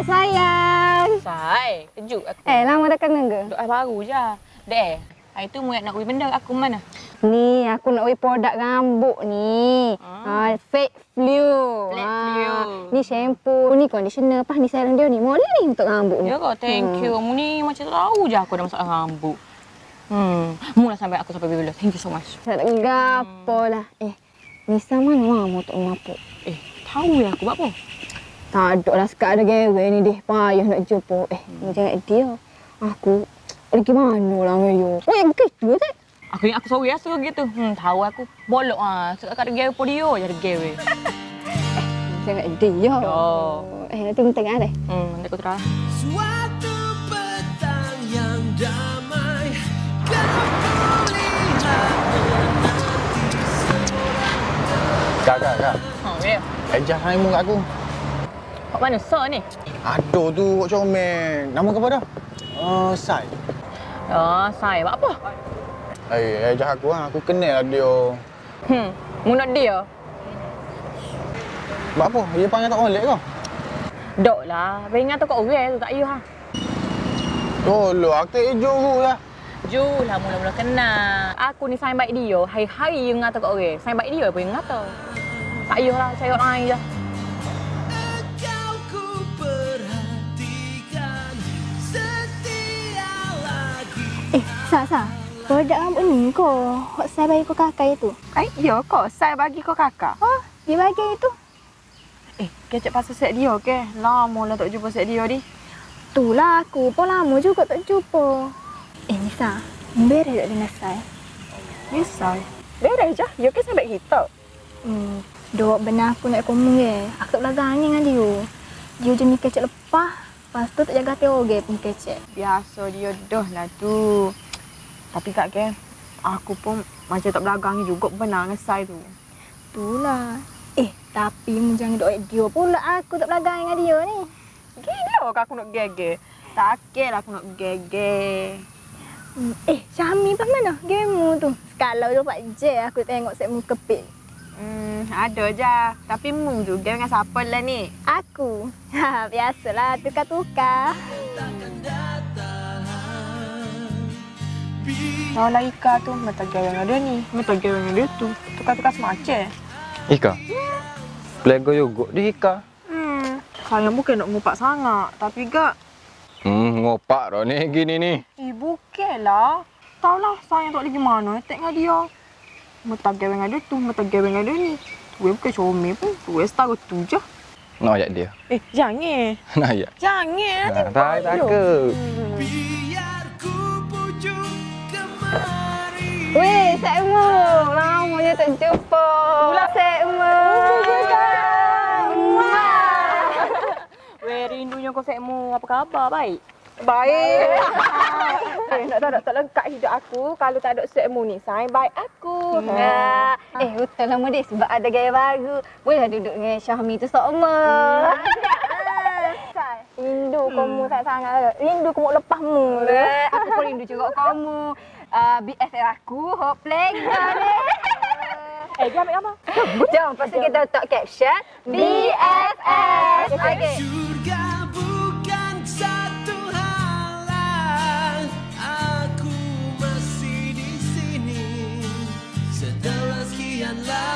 sayang. Say, kejut aku. Lama dah kena ke? Doa baru je. Dek, hari tu mu nak beli benda aku mana? Ni, aku nak beli produk rambut ni. Fake Flew. Ni shampoo, ni conditioner. Ni serum dia ni. Model ni untuk rambut ni. Ya kau, thank you. Mu ni macam tahu je aku dah masak rambut. Mu lah sampai aku sampai bila. Thank you so much. Tak ada gapo lah. Nisa mana mau untuk mapuk? Tahu ya aku buat apa? Tak ada lah sekat ada gewe ni deh. Payah nak jumpa. Jangan dia. Aku lagi mana lah ngayu. Oh yang gitu tak? Aku ingat aku sorry suruh gitu. Tahu aku bolok sekat ada gewe po dia jadi gewe. Jangan dia. Nanti minta tengah deh. Nanti aku terang. Suatu petang yang damai, kau lihat. Kak. Ya. Ejah haimu kat aku. Kau mana so ni? Aduh tu kok comel. Nama kau apa dah? Sai. Say, buat apa? Ejah aku aku kenal lah dia. Mu nak dia? Buat apa? Dia panggil tak oleh kau? Dok lah. Beringat tu kat orang tu tak you ha. Tolong, aku tak hijau tu lah. Ju lah mula-mula kenal. Aku ni sayang baik dia. Hari-hari you ngata kat orang. Sayang baik dia pun ngata. Tak you lah, saya orang lain je. Engkau ku perhatikan setia lagi. Sa. Produk rambut ni kau. Hak saya bagi kau kakak itu. Ya kok, saya bagi kau kakak. Dia bagi itu. Kecek pasal set dia ke? Lama lah tak jumpa set dia ni. Itulah aku pun lama juga tak jumpa. Nisa, beres tak dengan saya? Misal. Beres je. You kan sampai kita. Dok benar aku nak komen ke. Aku tak belakang dengan dia. Dia jenis kecek lepas. Lepas tu tak jaga hati orang pun kecek. Biasa dia dah lah tu. Tapi kak ke, aku pun macam tak belakang juga benar dengan saya tu. Itulah. Tapi jangan dok dia pula aku tak belakang dengan dia ni. Gila kak aku nak gege. Takkan aku nak gege. Syami pas mana gamemu tu? Kalau 24 je aku tengok set muka pik. Ada je. Tapi mu juga dengan siapa lah ni? Aku. Biasalah tukar-tukar. Kalau lah Ika tu, mata gaya dengan dia ni. Mata gaya dengan dia tu. Tukar-tukar semacam. Ika? Pelego juga dia Ika. Sayang bukan nak ngupak sangat. Tapi gak. Ngopak dah ni gini ni. Bukanlah. Tahu lah sayang tak lagi mana. Tengok dia. Mata gaya dengan dia tu, mata gaya dengan dia ni. Tu bukan comel pun. Tu setara tu je. Nak ajak dia? Jangan. Nak ajak? Jangan. Tak ke. Biar ku pujuk kemari. Weh, Sekmu. Lamanya tak jumpa. Pula Sekmu. Weh, rindunya kau Sekmu. Apa khabar? Baik? Baik. Tak lengkap hidup aku kalau tak ada Sekmu ni. Sayang baik aku. Betul lah Mudik sebab ada gaya baru. Boleh duduk dengan Syahmi tu sama. Rindu kamu sangat-sangat. Rindu kamu lepasmu. Aku pun rindu juga kamu. BFF aku, Hope Playground ni. Dia ambil gambar. Jom, lepas tu kita letak caption BFF. Okay. Surga bukan satu halang. Aku masih di sini setelah sekian lama.